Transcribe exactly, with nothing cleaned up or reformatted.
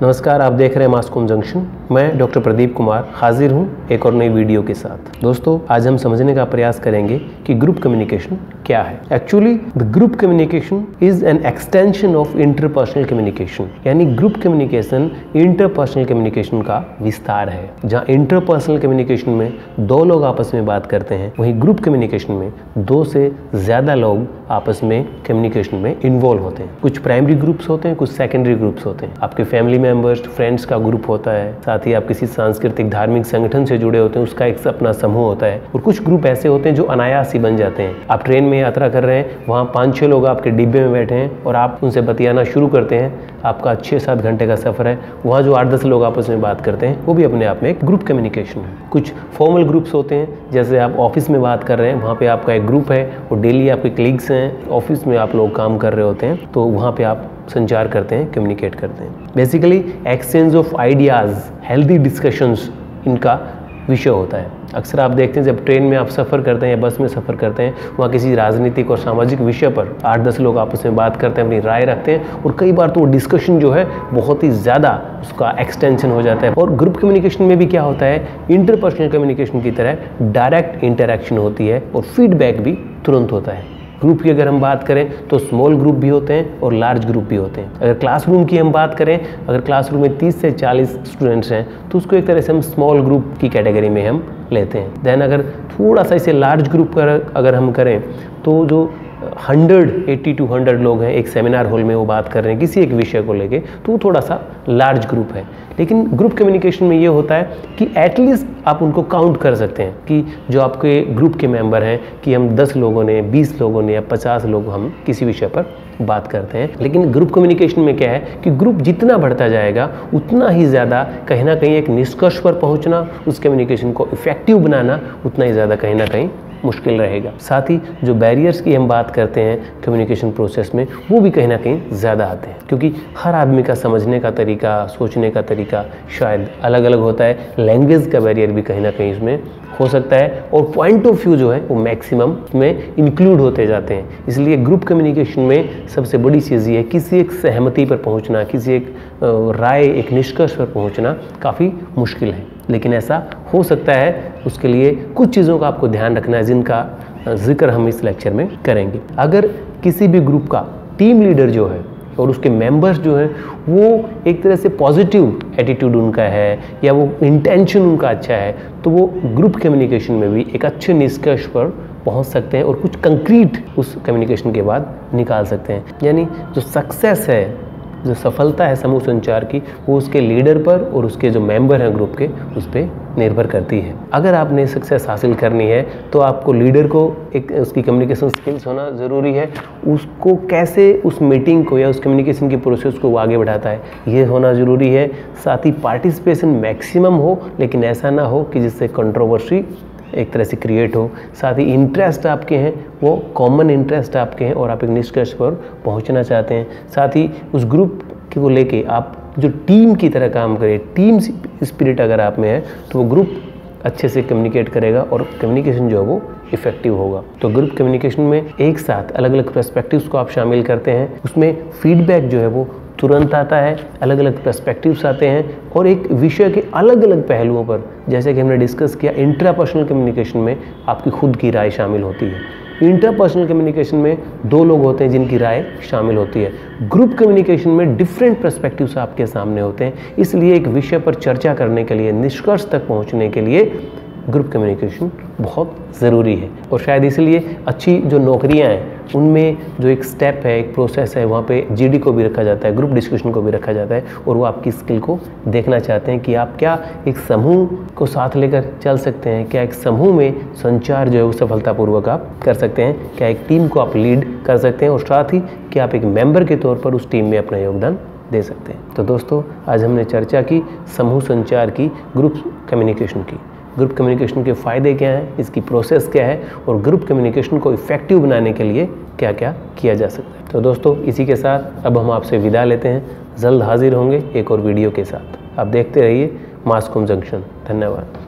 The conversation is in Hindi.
नमस्कार, आप देख रहे हैं मास्कॉम जंक्शन। मैं डॉक्टर प्रदीप कुमार हाजिर हूं एक और नई वीडियो के साथ। दोस्तों, आज हम समझने का प्रयास करेंगे कि ग्रुप कम्युनिकेशन क्या है। Actually the group communication is an extension of interpersonal communication, यानी ग्रुप कम्युनिकेशन इंटरपर्सनल कम्युनिकेशन का विस्तार है। जहां इंटरपर्सनल कम्युनिकेशन में दो लोग आपस में बात करते हैं, वहीं ग्रुप कम्युनिकेशन में दो से ज्यादा लोग आपस में कम्युनिकेशन में इन्वॉल्व होते हैं। कुछ प्राइमरी ग्रुप्स होते हैं, कुछ सेकेंडरी ग्रुप्स होते हैं। आपके फैमिली मेंबर्स, फ्रेंड्स का ग्रुप होता है, साथ ही आप किसी सांस्कृतिक धार्मिक संगठन से जुड़े होते हैं, उसका एक अपना समूह होता है। और कुछ ग्रुप ऐसे होते हैं जो अनायास ही बन जाते हैं। आप ट्रेन में यात्रा कर रहे हैं, वहाँ पाँच छः लोग आपके डिब्बे में बैठे हैं और आप उनसे बतियाना शुरू करते हैं। आपका छः सात घंटे का सफ़र है, वहाँ जो आठ दस लोग आपस में बात करते हैं, वो भी अपने आप में एक ग्रुप कम्युनिकेशन है। कुछ फॉर्मल ग्रुप्स होते हैं, जैसे आप ऑफिस में बात कर रहे हैं, वहाँ पे आपका एक ग्रुप है और डेली आपके कलीग्स हैं, ऑफिस में आप लोग काम कर रहे होते हैं, तो वहाँ पे आप संचार करते हैं, कम्युनिकेट करते हैं। Basically exchange of ideas, healthy discussions इनका विषय होता है। अक्सर आप देखते हैं जब ट्रेन में आप सफ़र करते हैं या बस में सफ़र करते हैं, वहाँ किसी राजनीतिक और सामाजिक विषय पर आठ दस लोग आपस में बात करते हैं, अपनी राय रखते हैं और कई बार तो वो डिस्कशन जो है बहुत ही ज़्यादा उसका एक्सटेंशन हो जाता है। और ग्रुप कम्युनिकेशन में भी क्या होता है, इंटरपर्सनल कम्युनिकेशन की तरह डायरेक्ट इंटरेक्शन होती है और फीडबैक भी तुरंत होता है। ग्रुप की अगर हम बात करें तो स्मॉल ग्रुप भी होते हैं और लार्ज ग्रुप भी होते हैं। अगर क्लासरूम की हम बात करें, अगर क्लासरूम में तीस से चालीस स्टूडेंट्स हैं तो उसको एक तरह से हम स्मॉल ग्रुप की कैटेगरी में हम लेते हैं। देन अगर थोड़ा सा इसे लार्ज ग्रुप का अगर हम करें तो जो हंड्रेड एट्टी टू हंड्रेड लोग हैं एक सेमिनार हॉल में वो बात कर रहे हैं किसी एक विषय को लेके, तो वो थोड़ा सा लार्ज ग्रुप है। लेकिन ग्रुप कम्युनिकेशन में ये होता है कि एटलीस्ट आप उनको काउंट कर सकते हैं कि जो आपके ग्रुप के मेंबर हैं कि हम दस लोगों ने, बीस लोगों ने या पचास लोग हम किसी विषय पर बात करते हैं। लेकिन ग्रुप कम्युनिकेशन में क्या है कि ग्रुप जितना बढ़ता जाएगा उतना ही ज़्यादा कहीं ना कहीं एक निष्कर्ष पर पहुंचना, उस कम्युनिकेशन को इफेक्टिव बनाना उतना ही ज़्यादा कहीं ना कहीं मुश्किल रहेगा। साथ ही जो बैरियर्स की हम बात करते हैं कम्युनिकेशन प्रोसेस में, वो भी कहीं ना कहीं ज़्यादा आते हैं, क्योंकि हर आदमी का समझने का तरीका, सोचने का तरीका शायद अलग अलग होता है। लैंग्वेज का बैरियर भी कहीं ना कहीं इसमें हो सकता है और पॉइंट ऑफ व्यू जो है वो मैक्सिमम में इंक्लूड होते जाते हैं। इसलिए ग्रुप कम्युनिकेशन में सबसे बड़ी चीज़ ये है किसी एक सहमति पर पहुंचना, किसी एक राय, एक निष्कर्ष पर पहुंचना काफ़ी मुश्किल है। लेकिन ऐसा हो सकता है, उसके लिए कुछ चीज़ों का आपको ध्यान रखना है जिनका जिक्र हम इस लेक्चर में करेंगे। अगर किसी भी ग्रुप का टीम लीडर जो है और उसके मेंबर्स जो हैं वो एक तरह से पॉजिटिव एटीट्यूड उनका है या वो इंटेंशन उनका अच्छा है, तो वो ग्रुप कम्युनिकेशन में भी एक अच्छे निष्कर्ष पर पहुंच सकते हैं और कुछ कंक्रीट उस कम्युनिकेशन के बाद निकाल सकते हैं। यानी जो सक्सेस है, जो सफलता है समूह संचार की, वो उसके लीडर पर और उसके जो मेंबर हैं ग्रुप के, उस पर निर्भर करती है। अगर आपने सक्सेस हासिल करनी है तो आपको लीडर को एक उसकी कम्युनिकेशन स्किल्स होना ज़रूरी है। उसको कैसे उस मीटिंग को या उस कम्युनिकेशन की प्रोसेस को वो आगे बढ़ाता है, ये होना ज़रूरी है। साथ ही पार्टिसिपेशन मैक्सिमम हो, लेकिन ऐसा ना हो कि जिससे कंट्रोवर्सी एक तरह से क्रिएट हो। साथ ही इंटरेस्ट आपके हैं वो कॉमन इंटरेस्ट आपके हैं और आप एक निष्कर्ष पर पहुंचना चाहते हैं। साथ ही उस ग्रुप को लेके आप जो टीम की तरह काम करें, टीम स्पिरिट अगर आप में है तो वो ग्रुप अच्छे से कम्युनिकेट करेगा और कम्युनिकेशन जो है वो इफेक्टिव होगा। तो ग्रुप कम्युनिकेशन में एक साथ अलग अलग पर्सपेक्टिव्स को आप शामिल करते हैं, उसमें फीडबैक जो है वो तुरंत आता है, अलग अलग पर्सपेक्टिव्स आते हैं और एक विषय के अलग अलग पहलुओं पर, जैसे कि हमने डिस्कस किया, इंट्रापर्सनल कम्युनिकेशन में आपकी खुद की राय शामिल होती है। इंटरपर्सनल कम्युनिकेशन में दो लोग होते हैं जिनकी राय शामिल होती है। ग्रुप कम्युनिकेशन में डिफरेंट पर्सपेक्टिव्स आपके सामने होते हैं। इसलिए एक विषय पर चर्चा करने के लिए, निष्कर्ष तक पहुंचने के लिए ग्रुप कम्युनिकेशन बहुत ज़रूरी है। और शायद इसलिए अच्छी जो नौकरियां हैं उनमें जो एक स्टेप है, एक प्रोसेस है, वहाँ पे जीडी को भी रखा जाता है, ग्रुप डिस्कशन को भी रखा जाता है और वो आपकी स्किल को देखना चाहते हैं कि आप क्या एक समूह को साथ लेकर चल सकते हैं, क्या एक समूह में संचार जो है वो सफलतापूर्वक आप कर सकते हैं, क्या एक टीम को आप लीड कर सकते हैं और साथ ही क्या आप एक मेंबर के तौर पर उस टीम में अपना योगदान दे सकते हैं। तो दोस्तों, आज हमने चर्चा की समूह संचार की, ग्रुप कम्युनिकेशन की। ग्रुप कम्युनिकेशन के फ़ायदे क्या हैं, इसकी प्रोसेस क्या है और ग्रुप कम्युनिकेशन को इफ़ेक्टिव बनाने के लिए क्या क्या किया जा सकता है। तो दोस्तों, इसी के साथ अब हम आपसे विदा लेते हैं। जल्द हाजिर होंगे एक और वीडियो के साथ। आप देखते रहिए मास्कॉम जंक्शन। धन्यवाद।